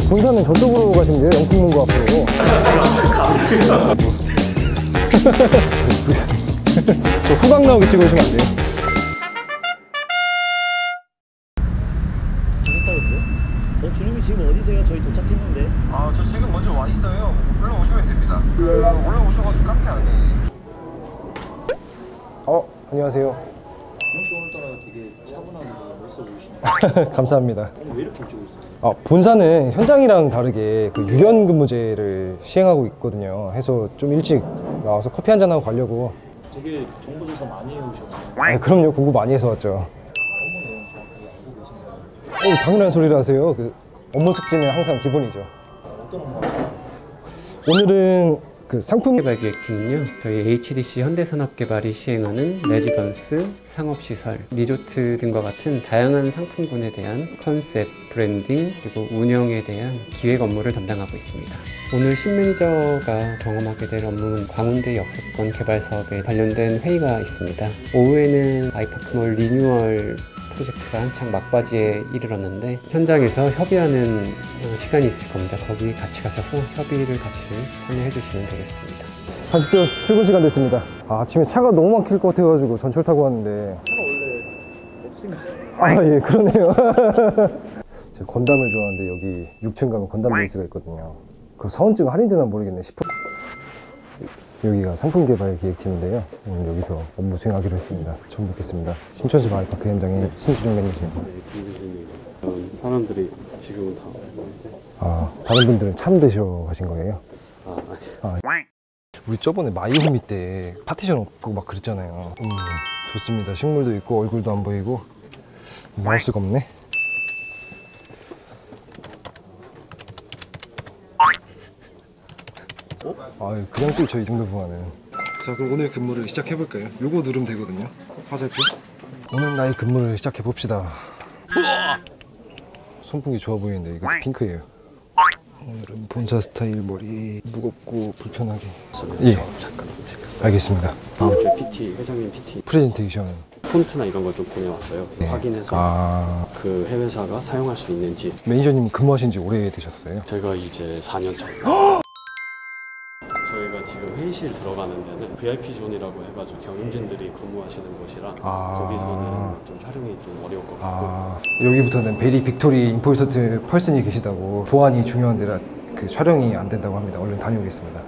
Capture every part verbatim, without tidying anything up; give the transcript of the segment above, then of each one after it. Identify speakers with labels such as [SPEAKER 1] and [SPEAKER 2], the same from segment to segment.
[SPEAKER 1] 본사는 저쪽으로 가시면 돼요. 영풍문고 앞으로. 저 후각 나오게 찍어주시면 안 돼요?
[SPEAKER 2] 어, 주님이 지금 어디세요? 저희 도착했는데.
[SPEAKER 3] 아, 저 지금 먼저 와 있어요. 올라오시면 됩니다. 그 올라오셔가지고 카페 안에.
[SPEAKER 1] 어, 안녕하세요.
[SPEAKER 2] 지영씨 오늘따라 되게 차분하고 멋있어 보이시네요.
[SPEAKER 1] 감사합니다.
[SPEAKER 2] 오늘 왜 이렇게 일찍 오셨어요?
[SPEAKER 1] 아, 본사는 현장이랑 다르게 그 유연근무제를 시행하고 있거든요. 해서 좀 일찍 나와서 커피 한잔 하고 가려고.
[SPEAKER 2] 되게 정보조사 많이 해오셨네요.
[SPEAKER 1] 아, 그럼요. 공부 많이 해서 왔죠.
[SPEAKER 2] 업무 내용 정확하게 알고 계신가요?
[SPEAKER 1] 어, 당연한 소리를 하세요. 그 업무 숙지는 항상 기본이죠.
[SPEAKER 2] 어떤 업무 하세요?
[SPEAKER 1] 오늘은 그 상품
[SPEAKER 4] 개발 기획팀은요, 저희 에이치디씨 현대산업개발이 시행하는 레지던스, 상업시설, 리조트 등과 같은 다양한 상품군에 대한 컨셉, 브랜딩, 그리고 운영에 대한 기획 업무를 담당하고 있습니다. 오늘 신매니저가 경험하게 될 업무는 광운대 역세권 개발 사업에 관련된 회의가 있습니다. 오후에는 아이파크몰 리뉴얼 프로젝트가 한창 막바지에 이르렀는데 현장에서 협의하는 시간이 있을 겁니다. 거기 같이 가셔서 협의를 같이 참여해 주시면 되겠습니다.
[SPEAKER 1] 가시죠. 출근 시간 됐습니다. 아, 아침에 차가 너무 막힐 것 같아가지고 전철 타고 왔는데.
[SPEAKER 2] 차가 원래 없습니다.
[SPEAKER 1] 아, 예, 그러네요. 제가 건담을 좋아하는데 여기 육 층 가면 건담 레이스가 있거든요. 그 사원증 할인되나 모르겠네. 십 퍼센트. 여기가 상품개발기획팀인데요. 오늘 여기서 업무 수행하기로 했습니다. 처음 뵙겠습니다. 신천지 마을파크 현장의 네. 신수정 매니저입니다.
[SPEAKER 5] 네, 김주진입니다. 사람들이 지금은 다 알고.
[SPEAKER 1] 아, 다른 분들은 참 드셔 가신 거예요?
[SPEAKER 5] 아, 아니.
[SPEAKER 1] 아, 우리 저번에 마이호미 때 파티션 없고 막 그랬잖아요. 음, 좋습니다. 식물도 있고 얼굴도 안 보이고 마우스가 없네. 아, 그냥 또 저 이 정도 보면은. 자, 그럼 오늘 근무를 시작해 볼까요? 요거 누르면 되거든요. 화살표. 오늘 나의 근무를 시작해 봅시다. 손풍기 좋아 보이는데 이거 핑크예요. 오늘은 본사 스타일 머리 무겁고 불편하게. 예,
[SPEAKER 5] 잠깐 오시겠어요?
[SPEAKER 1] 알겠습니다.
[SPEAKER 5] 다음 주에 피티 회장님 피티
[SPEAKER 1] 프레젠테이션
[SPEAKER 5] 폰트나 이런 걸 좀 보내왔어요.
[SPEAKER 1] 네.
[SPEAKER 5] 확인해서
[SPEAKER 1] 아,
[SPEAKER 5] 그 해외사가 사용할 수 있는지.
[SPEAKER 1] 매니저님 근무하신 지 오래 되셨어요?
[SPEAKER 5] 제가 이제 사 년 차. 저희가 지금 회의실 들어가는 데는 브이아이피 존이라고 해가지고 경영진들이 근무하시는 곳이라
[SPEAKER 1] 아,
[SPEAKER 5] 거기서는 좀 촬영이 좀 어려울 것 같고.
[SPEAKER 1] 아, 여기부터는 베리 빅토리 임포서트 펄슨이 계시다고 보안이 중요한 데라 그 촬영이 안 된다고 합니다. 얼른 다녀오겠습니다.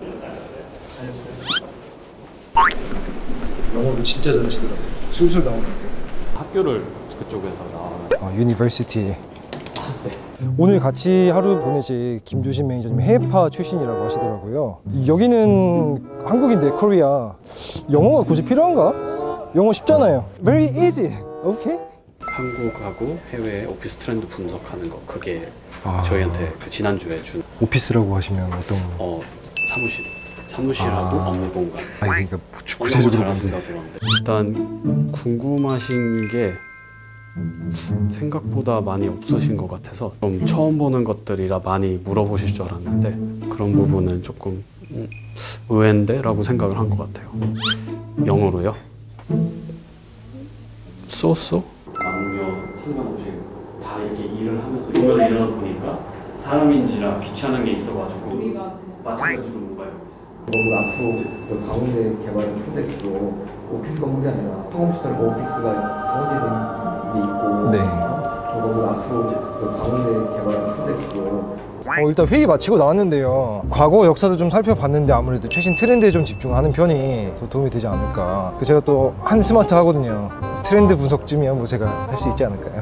[SPEAKER 1] 영어를 진짜 잘하시더라고요. 술술 나오는 게.
[SPEAKER 5] 학교를 그쪽에서 나와요.
[SPEAKER 1] 아, 유니버시티. 오늘 같이 하루 보내실 김주신 매니저님 해외파 출신이라고 하시더라고요. 여기는 한국인데 코리아. 영어가 굳이 필요한가? 영어 쉽잖아요. Very easy. Okay?
[SPEAKER 5] 한국하고 해외 오피스 트렌드 분석하는 거 그게
[SPEAKER 1] 아,
[SPEAKER 5] 저희한테 그 지난주에 준
[SPEAKER 1] 오피스라고 하시면 어떤?
[SPEAKER 5] 어, 사무실 사무실하고
[SPEAKER 1] 아,
[SPEAKER 5] 업무 공간.
[SPEAKER 1] 아니 그러니까 구체적으로 뭔지.
[SPEAKER 5] 일단 궁금하신 게 생각보다 많이 없으신 것 같아서 좀 처음 보는 것들이라 많이 물어보실 줄 알았는데 그런 부분은 조금 음, 의외인데? 라고 생각을 한 것 같아요. 영어로요? 쏘쏘? 남녀 상관없이 다 이렇게 일을 하면서 이걸 일어나 보니까 사람인지라 귀찮은 게 있어가지고 우리가 마찬가지로 뭐가 있고 있어요.
[SPEAKER 6] 너무 앞으로 그 강원대 개발의 프로젝트로 오피스 건물이 아니라 상업시설 오피스가 강원대에 있고
[SPEAKER 1] 네.
[SPEAKER 6] 너무 앞으로 그 강원대 개발의 프로젝트로
[SPEAKER 1] 어, 일단 회의 마치고 나왔는데요. 과거 역사도 좀 살펴봤는데 아무래도 최신 트렌드에 좀 집중하는 편이 더 도움이 되지 않을까. 제가 또 한 스마트 하거든요. 트렌드 분석쯤이야 뭐 제가 할 수 있지 않을까요?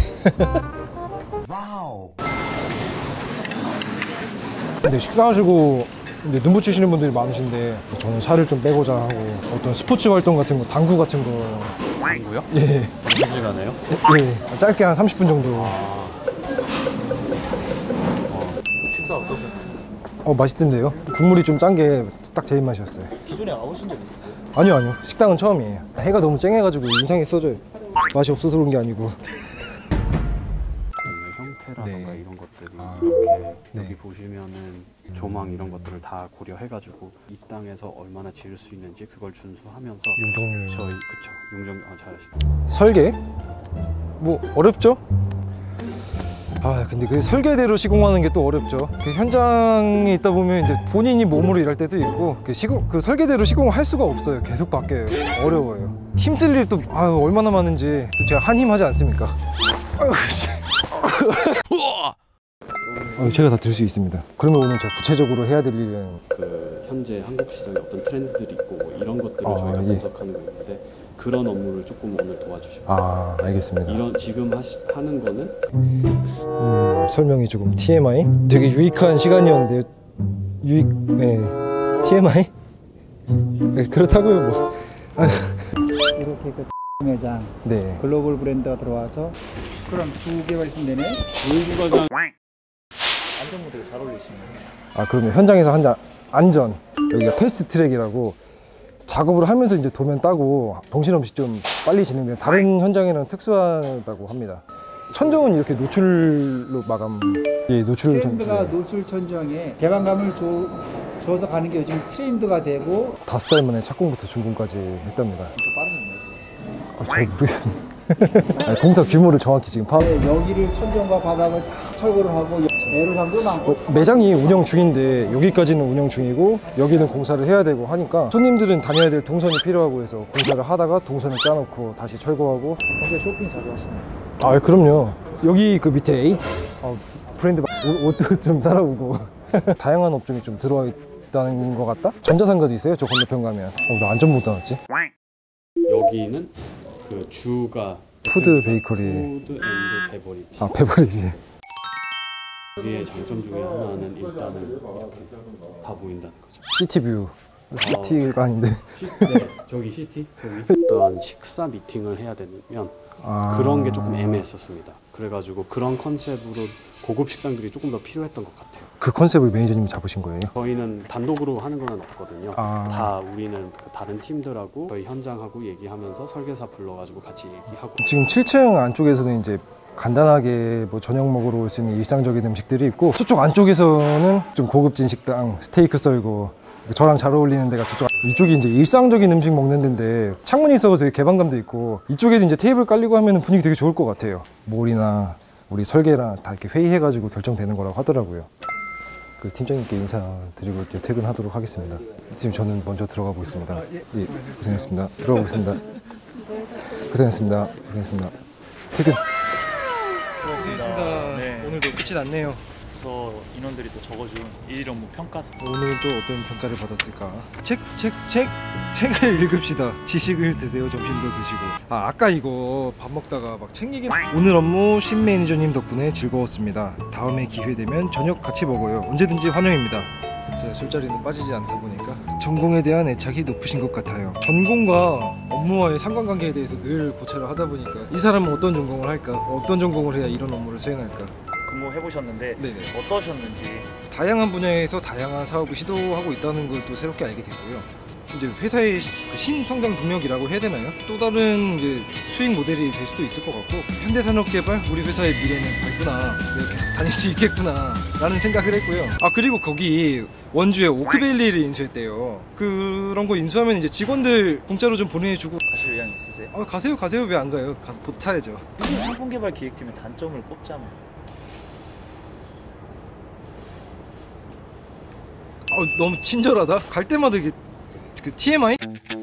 [SPEAKER 1] 근데 식당 하시고 근데 눈 붙이시는 분들이 많으신데 저는 살을 좀 빼고자 하고 어떤 스포츠 활동 같은 거, 당구 같은 거.
[SPEAKER 5] 당구요?
[SPEAKER 1] 예.
[SPEAKER 5] 무슨 시간에요?
[SPEAKER 1] 예. 짧게 한 삼십 분 정도.
[SPEAKER 5] 아... 어, 식사 어떠세요?
[SPEAKER 1] 어, 맛있던데요? 국물이 좀 짠 게 딱 제 입맛이었어요.
[SPEAKER 2] 기존에 와보신 적 있으세요?
[SPEAKER 1] 아니요, 아니요. 식당은 처음이에요. 해가 너무 쨍해가지고 인상이 써져요. 맛이 없어서 그런 게 아니고.
[SPEAKER 5] 형태라던가
[SPEAKER 1] 네.
[SPEAKER 5] 이런 것들이
[SPEAKER 1] 아,
[SPEAKER 5] 이렇게
[SPEAKER 1] 네.
[SPEAKER 5] 여기 보시면은 조망 이런 것들을 다 고려해가지고 이 땅에서 얼마나 지을 수 있는지 그걸 준수하면서
[SPEAKER 1] 용적률.
[SPEAKER 5] 저희 그쵸 용적 아 잘하시네.
[SPEAKER 1] 설계? 뭐 어렵죠? 아 근데 그 설계대로 시공하는 게 또 어렵죠. 그 현장에 있다 보면 이제 본인이 몸으로 일할 때도 있고 그 시공 그 설계대로 시공을 할 수가 없어요. 계속 바뀌어요. 어려워요. 힘쓸 일이 또 아유, 얼마나 많은지 또 제가 한힘하지 않습니까? 아유, 씨. 어, 제가 다 들 수 있습니다. 그러면 오늘 제가 구체적으로 해야 될 일은
[SPEAKER 5] 그 현재 한국 시장에 어떤 트렌드들이 있고 뭐 이런 것들을
[SPEAKER 1] 아,
[SPEAKER 5] 저희가
[SPEAKER 1] 예.
[SPEAKER 5] 분석하는 거 있는데 그런 업무를 조금 오늘 도와주시면
[SPEAKER 1] 아 알겠습니다.
[SPEAKER 5] 이런 지금 하시, 하는 거는
[SPEAKER 1] 음, 설명이 조금 티엠아이? 되게 유익한 시간이었는데요. 유익... 네... 티엠아이? 네, 그렇다고요 뭐.
[SPEAKER 7] 이렇게 그 매장
[SPEAKER 1] 네.
[SPEAKER 7] 글로벌 브랜드가 들어와서 그럼 두 개가 있으면 되네.
[SPEAKER 2] 안전 모델이 잘 어울리시네요.
[SPEAKER 1] 아 그러면 현장에서 한자 안전 여기가 패스트 트랙이라고 작업을 하면서 이제 도면 따고 정신없이 좀 빨리 진행되는 다른 현장에는 특수하다고 합니다. 천정은 이렇게 노출로 마감 예 노출
[SPEAKER 7] 트렌드가
[SPEAKER 1] 네.
[SPEAKER 7] 노출 천정에 개방감을 줘, 줘서 가는 게 요즘 트렌드가 되고
[SPEAKER 1] 다섯 달 만에 착공부터 준공까지 했답니다.
[SPEAKER 2] 좀 빠르네요.
[SPEAKER 1] 아, 잘 모르겠습니다. 아니, 공사 규모를 정확히 지금 파악.
[SPEAKER 7] 네, 여기를 천정과 바닥을 다 철거를 하고 애로사항도 많고
[SPEAKER 1] 어, 매장이 운영 중인데 여기까지는 운영 중이고 여기는 공사를 해야 되고 하니까 손님들은 다녀야 될 동선이 필요하고 해서 공사를 하다가 동선을 짜놓고 다시 철거하고.
[SPEAKER 2] 평소에 쇼핑 자주 하시나요?
[SPEAKER 1] 아 그럼요. 여기 그 밑에 A 어, 브랜드 막 옷- 옷도 좀 살아보고 다양한 업종이 좀 들어와 있다는 것 같다? 전자상가도 있어요. 저 건너편 가면. 어, 나 안전 못 나왔지?
[SPEAKER 5] 여기는 그 주가
[SPEAKER 1] 푸드 베이커리.
[SPEAKER 5] 푸드 앤드 베버리지.
[SPEAKER 1] 아 베버리지.
[SPEAKER 5] 여기의 장점 중에 하나는 일단은 이렇게 다 보인다는 거죠.
[SPEAKER 1] 시티뷰. 시티가 아닌데.
[SPEAKER 5] 시, 네, 저기 시티 저기 어떤 식사 미팅을 해야 되면
[SPEAKER 1] 아...
[SPEAKER 5] 그런 게 조금 애매했었습니다. 그래가지고 그런 컨셉으로 고급 식당들이 조금 더 필요했던 것 같아요.
[SPEAKER 1] 그 컨셉을 매니저님이 잡으신 거예요?
[SPEAKER 5] 저희는 단독으로 하는 건 없거든요.
[SPEAKER 1] 아.
[SPEAKER 5] 다 우리는 그 다른 팀들하고 저희 현장하고 얘기하면서 설계사 불러가지고 같이 얘기하고.
[SPEAKER 1] 지금 칠 층 안쪽에서는 이제 간단하게 뭐 저녁 먹으러 올 수 있는 일상적인 음식들이 있고 저쪽 안쪽에서는 좀 고급진 식당 스테이크 썰고 저랑 잘 어울리는 데가 저쪽 이쪽이 이제 일상적인 음식 먹는 데인데 창문이 있어서 되게 개방감도 있고 이쪽에서 이제 테이블 깔리고 하면 분위기 되게 좋을 것 같아요. 몰이나 우리 설계랑 다 이렇게 회의해가지고 결정되는 거라고 하더라고요. 그 팀장님께 인사드리고 이렇게 퇴근하도록 하겠습니다. 팀 저는 먼저 들어가 보겠습니다. 예, 고생했습니다. 들어가 보겠습니다. 고생했습니다. 고생했습니다. 퇴근.
[SPEAKER 2] 수고하셨습니다. 네.
[SPEAKER 1] 오늘도 끝이 났네요.
[SPEAKER 2] 그래서 인원들이 또 적어준 일일 업무 평가서.
[SPEAKER 1] 오늘은 또 어떤 평가를 받았을까? 책, 책, 책, 책을 읽읍시다. 지식을 드세요. 점심도 드시고. 아, 아까 이거 밥 먹다가 막 책 얘기. 오늘 업무 신 매니저님 덕분에 즐거웠습니다. 다음에 기회 되면 저녁 같이 먹어요. 언제든지 환영입니다. 제가 술자리는 빠지지 않다 보니까 전공에 대한 애착이 높으신 것 같아요. 전공과 업무와의 상관관계에 대해서 늘 고찰을 하다 보니까 이 사람은 어떤 전공을 할까? 어떤 전공을 해야 이런 업무를 수행할까?
[SPEAKER 2] 근무해보셨는데
[SPEAKER 1] 네네.
[SPEAKER 2] 어떠셨는지.
[SPEAKER 1] 다양한 분야에서 다양한 사업을 시도하고 있다는 걸 또 새롭게 알게 되고요. 이제 회사의 그 신성장 동력이라고 해야 되나요? 또 다른 이제 수익 모델이 될 수도 있을 것 같고 현대산업개발 우리 회사의 미래는 밝구나 이렇게 다닐 수 있겠구나 라는 생각을 했고요. 아 그리고 거기 원주에 오크밸리를 인수했대요. 그런 거 인수하면 이제 직원들 공짜로 좀 보내주고.
[SPEAKER 2] 가실 의향 있으세요?
[SPEAKER 1] 아 가세요 가세요 왜 안 가요? 가서 보드 타야죠.
[SPEAKER 2] 무슨 상품개발 기획팀의 단점을 꼽자면.
[SPEAKER 1] 아 너무 친절하다. 갈 때마다 이게 그 티엠아이?